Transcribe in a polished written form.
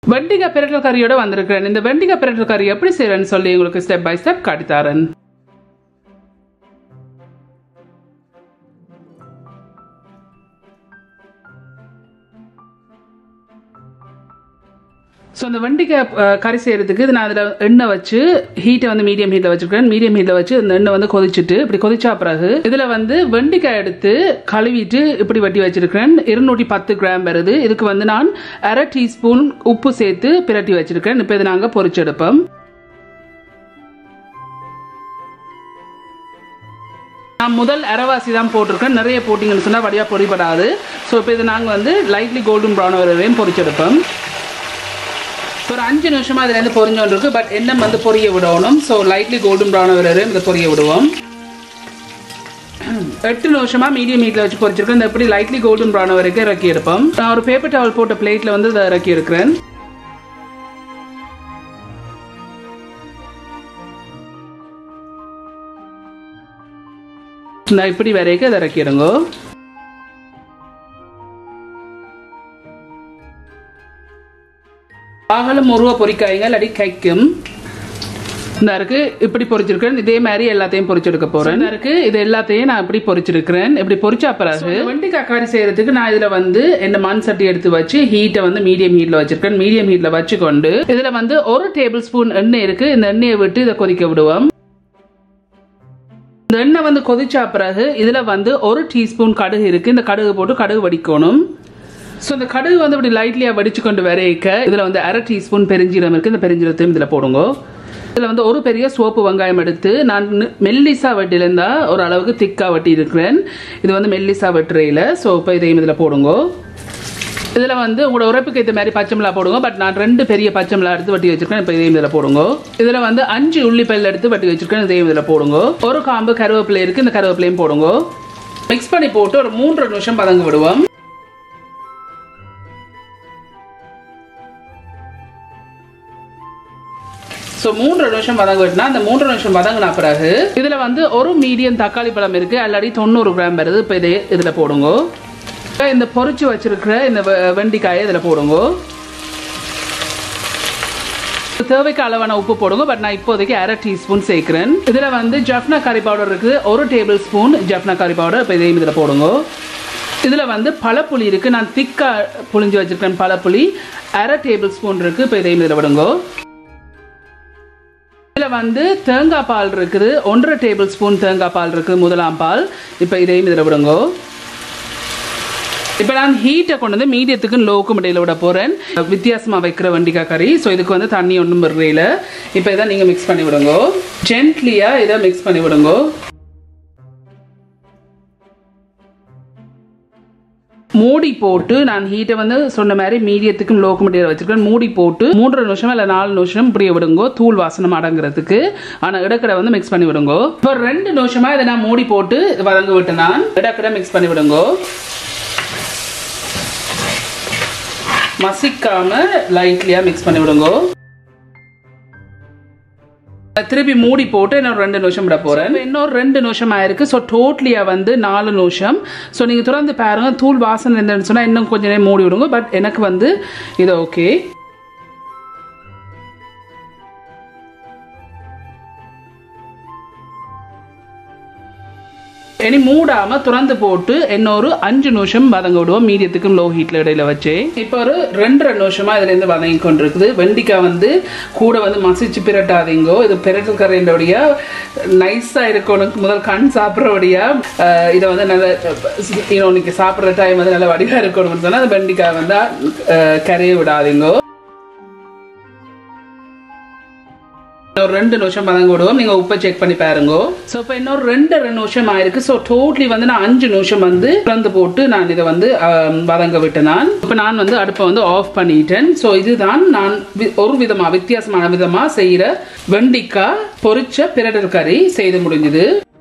வெண்டிக்காய் பிரட்டல் கறியோட வந்திருக்கிறேன். இந்த வெண்டிக்காய் பிரட்டல் கறி எப்படி செய்யறேன்னு சொல்லி உங்களுக்கு ஸ்டெப் பை ஸ்டெப் காட்டித்தரேன். ஸோ இந்த வெண்டிக்காய் கறி செய்யறதுக்கு நான் அதில் எண்ணெய் வச்சு ஹீட்டை வந்து மீடியம் ஹீட்டில் வச்சுருக்கேன். மீடியம் ஹீட்டில் வச்சு இந்த எண்ணெய் வந்து கொதிச்சுட்டு இப்படி கொதிச்சா பிறகு இதில் வந்து வெண்டிக்காய் எடுத்து கழுவிட்டு இப்படி வெட்டி வச்சிருக்கேன். 210 கிராம் வருது. இதுக்கு வந்து நான் 1/2 டீஸ்பூன் உப்பு சேர்த்து பிரட்டி வச்சிருக்கேன். இப்போ இது நாங்கள் பொரிச்செடுப்போம். நான் முதல் அரைவாசி தான் போட்டிருக்கேன். நிறைய போட்டிங்கன்னு சொன்னால் வடியாக பொரிப்படாது. ஸோ இப்போ இது நாங்கள் வந்து லைட்லி கோல்டன் ப்ரௌன் வரையும் பொரிச்செடுப்போம். ஒரு 5 நிமிஷமா இதுல இருந்து பொரிஞ்சோன்னு இருக்கு. பட் எண்ணெய் வந்து பொரிய விடணும். ஸோ லைட்லி கோல்டன் ப்ரௌன் வரையும் இதை பொரிய விடுவோம். 8 நிமிஷமா மீடியம் ஹீட்ல வச்சு பொரிச்சிருக்கேன். இந்த எப்படி லைட்லி கோல்டன் ப்ரௌன் வரைக்கும் இறக்கி எடுப்போம். நான் ஒரு பேப்பர் டவல் போட்ட பிளேட்ல வந்து இதை இறக்கி எடுக்கிறேன். நான் இப்படி வரைக்கும் இதை இறக்கிடுங்க. ஆகலும் முருவ பொரிக்காய்ங்க இல்லாட்டி கைக்கும். இந்த இருக்கு இப்படி பொரிச்சிருக்கேன். இதே மாதிரி எல்லாத்தையும் பொரிச்செடுக்க போறேன். இந்த இருக்கு இது எல்லாத்தையும் நான் இப்படி பொரிச்சிருக்கிறேன். இப்படி பொரிச்சா பிறகு வெண்டிக்காய் கறி செய்யறதுக்கு நான் இதுல வந்து என்ன மண் சட்டி எடுத்து வச்சு ஹீட்டை வந்து மீடியம் ஹீட்ல வச்சிருக்கேன். மீடியம் ஹீட்ல வச்சுக்கொண்டு இதுல வந்து 1 டேபிள் ஸ்பூன் எண்ணெய் இருக்கு. இந்த எண்ணெயை விட்டு இதை கொதிக்க விடுவோம். இந்த எண்ணெய் வந்து கொதிச்சா பிறகு இதுல வந்து 1 டீஸ்பூன் கடுகு இருக்கு. இந்த கடுகு போட்டு கடுகு வடிக்கணும். ஸோ இந்த கடுகு வந்து இப்படி லைட்லியாக வடிச்சு கொண்டு வரைக்க இதில் வந்து 1/2 டீஸ்பூன் பெருஞ்சீரம் இருக்குது. இந்த பெருஞ்சீரத்தையும் இதில் போடுங்க. இதில் வந்து ஒரு பெரிய சோப்பு வெங்காயம் எடுத்து நான் மெல்லிசா வெட்டிலிருந்தா ஒரு அளவுக்கு திக்காக வெட்டி இருக்கிறேன். இது வந்து மெல்லிசா வெட்டுறையில். ஸோ இப்போ இதையும் இதில் போடுங்க. இதில் வந்து உங்களோட உரைப்புக்கு ஏற்ற மாதிரி பச்சை மிளகா போடுங்க. பட் நான் 2 பெரிய பச்சை மிளகா எடுத்து வெட்டி வச்சிருக்கேன். இப்போ இதையும் இதில் போடுங்க. இதில் வந்து 5 உள்ளிப்பல் எடுத்து வெட்டி வச்சிருக்கேன். இதையும் இதில் போடுங்க. ஒரு காம்பு கருவேப்பிலை இருக்குது. இந்த கருவேப்பிலையும் போடுங்க. மிக்ஸ் பண்ணி போட்டு ஒரு 3 நிமிஷம் பதங்க விடுவோம். ஸோ 3 நிமிஷம் வதங்க விட்டுனா அந்த 3 நிமிஷம் வதங்கின பிறகு இதில் வந்து ஒரு மீடியம் தக்காளி பழம் இருக்குது. ஆல்ரெடி 90 கிராம் வருது. இப்போ இதே இதில் போடுங்க. இந்த பொரிச்சு வச்சிருக்கிற இந்த வெண்டிக்காயை இதில் போடுங்க. தேவைக்கு அளவான உப்பு போடுங்க. பட் நான் இப்போதைக்கு 1/2 டீஸ்பூன் சேர்க்கிறேன். இதில் வந்து ஜஃப்னா கறி பவுடர் இருக்குது. 1 டேபிள் ஸ்பூன் ஜஃப்னா கறி பவுடர். இப்போ இதையும் இதில் போடுங்க. இதில் வந்து பழப்புளி இருக்குது. நான் திக்காக புளிஞ்சு வச்சிருக்கேன். பழப்புளி 1/2 டேபிள் ஸ்பூன் இருக்குது. இப்போ இதையும் இதில் விடுங்க. இதில் வந்து தேங்காய் பால் இருக்குது. 1/2 டேபிள் ஸ்பூன் தேங்காய் பால் இருக்குது. முதலாம் பால். இப்போ இதையும் இதில் விடுங்க. இப்போ நான் ஹீட்டை கொண்டு வந்து மீடியத்துக்கு லோவுக்கும் இடையில விட போகிறேன். வித்தியாசமாக வைக்கிற வெண்டிக்காய் கறி. ஸோ இதுக்கு வந்து தண்ணி ஒன்றும் விடுறையில். இப்போ இதை நீங்கள் மிக்ஸ் பண்ணி விடுங்க. ஜென்ட்லியாக இதை மிக்ஸ் பண்ணி விடுங்க. மூடி போட்டு நான் ஹீட்டை வந்து சொன்ன மாதிரி மீடியத்துக்கும் லோக்கும் இடையில வச்சிருக்கேன். மூடி போட்டு 3 நிமிஷம் இல்லை 4 நிமிஷம் இப்படியே விடுங்க. தூள் வாசனம் அடங்குறதுக்கு. ஆனால் இடக்கடை வந்து மிக்ஸ் பண்ணி விடுங்க. இப்போ 2 நிமிஷமா இதை நான் மூடி போட்டு வதங்க விட்டு நான் இடக்கடை மிக்ஸ் பண்ணி விடுங்க. மசிக்காம லைட்லியா மிக்ஸ் பண்ணி விடுங்க. திருப்பி மூடி போட்டு இன்னொரு 2 நிமிஷம் விட போறேன். இன்னொரு 2 நிமிஷம் ஆயிருக்கு. ஸோ டோட்டலியா வந்து 4 நிமிஷம். ஸோ நீங்க திறந்து பாருங்க. தூள் வாசனை இருந்ததுன்னு சொன்னா இன்னும் கொஞ்ச நேரம் மூடி விடுங்க. பட் எனக்கு வந்து இது ஓகே. இனி மூடாம திறந்து போட்டு இன்னொரு 5 நிமிஷம் வதங்க விடுவோம். மீடியத்துக்கும் லோ ஹீட்ல இடையில வச்சு இப்போ ஒரு 2.5 நிமிஷமா இதுல இருந்து வதங்கி கொண்டிருக்குது. வெண்டிக்காய் வந்து கூட வந்து மசிச்சு பிரட்டாதீங்கோ. இது பிரட்டல் கரையின்றபடியா நைஸா இருக்கணும். முதல் கண் சாப்பிட்றபடியா இதை வந்து நல்ல இன்னைக்கு சாப்பிட்ற டைம் வந்து நல்ல வடிவா இருக்கணும்னு சொன்னா அந்த வெண்டிக்காய் வந்து கரைய விடாதீங்கோ. ஒரு 2 நிமிஷம் வதங்க விடுவோம். நீங்க உப்பை செக் பண்ணி பாருங்க. ஸோ இப்போ இன்னொரு 2 நிமிஷம் ஆயிருக்கு. ஸோ டோட்டலி வந்து நான் 5 நிமிஷம் வந்து திறந்து போட்டு நான் இதை வந்து வதங்க விட்டேன். நான் இப்போ நான் வந்து அடுப்பை வந்து ஆஃப் பண்ணிட்டேன். ஸோ இதுதான் நான் ஒரு விதமா வித்தியாசமான விதமா செய்யற வெண்டிக்காய் பொரிச்ச பிரட்டல் கறி செய்து முடிஞ்சது.